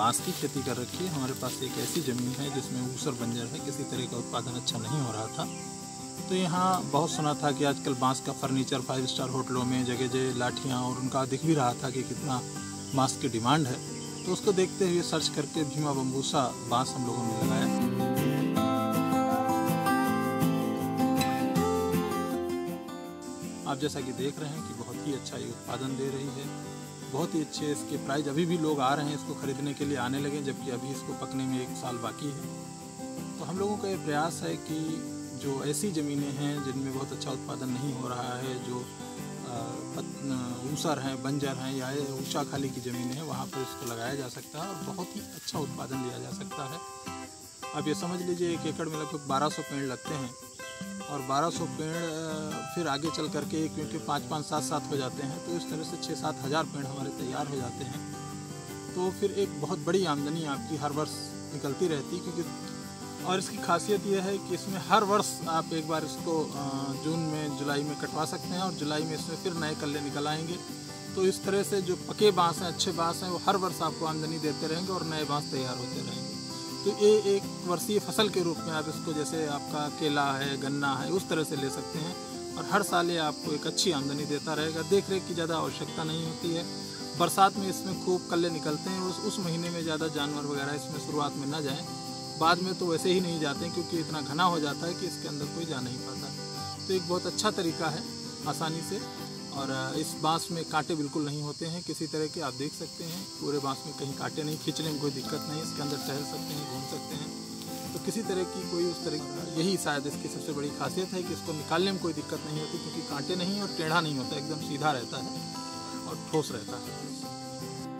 बांस की खेती कर रखी है। हमारे पास एक ऐसी ज़मीन है जिसमें ऊसर बंजर है, किसी तरह का उत्पादन अच्छा नहीं हो रहा था। तो यहाँ बहुत सुना था कि आजकल बांस का फर्नीचर 5 स्टार होटलों में जगह जगह लाठियाँ, और उनका दिख भी रहा था कि कितना बांस की डिमांड है। तो उसको देखते हुए सर्च करके भीमा बम्बूसा बांस हम लोगों ने लगाया। आप जैसा कि देख रहे हैं कि बहुत ही अच्छा ये उत्पादन दे रही है, बहुत ही अच्छे इसके प्राइस। अभी भी लोग आ रहे हैं इसको खरीदने के लिए, आने लगे, जबकि अभी इसको पकने में 1 साल बाकी है। तो हम लोगों का ये प्रयास है कि जो ऐसी ज़मीनें हैं जिनमें बहुत अच्छा उत्पादन नहीं हो रहा है, जो ऊसर हैं, बंजर हैं या ऊंचा खाली की ज़मीनें हैं, वहाँ पर इसको लगाया जा सकता है और बहुत ही अच्छा उत्पादन लिया जा सकता है। अब ये समझ लीजिए 1 एकड़ में लगभग 1200 पेड़ लगते हैं, और 1200 पेड़ फिर आगे चल करके क्योंकि 5-5, 7-7 हो जाते हैं, तो इस तरह से 6-7 हज़ार पेड़ हमारे तैयार हो जाते हैं। तो फिर एक बहुत बड़ी आमदनी आपकी हर वर्ष निकलती रहती, क्योंकि और इसकी खासियत यह है कि इसमें हर वर्ष आप एक बार इसको जून में, जुलाई में कटवा सकते हैं, और जुलाई में इसमें फिर नए कल्ले निकल आएंगे। तो इस तरह से जो पके बाँस हैं, अच्छे बाँस हैं, वो हर वर्ष आपको आमदनी देते रहेंगे और नए बाँस तैयार होते रहेंगे। तो ये एक वर्षीय फसल के रूप में आप इसको, जैसे आपका केला है, गन्ना है, उस तरह से ले सकते हैं, और हर साल ये आपको एक अच्छी आमदनी देता रहेगा। देख रेख की ज़्यादा आवश्यकता नहीं होती है। बरसात में इसमें खूब कल्ले निकलते हैं, उस महीने में ज़्यादा जानवर वगैरह इसमें शुरुआत में ना जाएँ, बाद में तो वैसे ही नहीं जाते हैं, क्योंकि इतना घना हो जाता है कि इसके अंदर कोई जा नहीं पाता। तो एक बहुत अच्छा तरीका है आसानी से, और इस बांस में कांटे बिल्कुल नहीं होते हैं किसी तरह के। आप देख सकते हैं पूरे बांस में कहीं कांटे नहीं, खींचने में कोई दिक्कत नहीं, इसके अंदर टहल सकते हैं, घूम सकते हैं। तो किसी तरह की कोई उस तरह, यही शायद इसकी सबसे बड़ी खासियत है कि इसको निकालने में कोई दिक्कत नहीं होती, क्योंकि कांटे नहीं और टेढ़ा नहीं होता, एकदम सीधा रहता है और ठोस रहता है।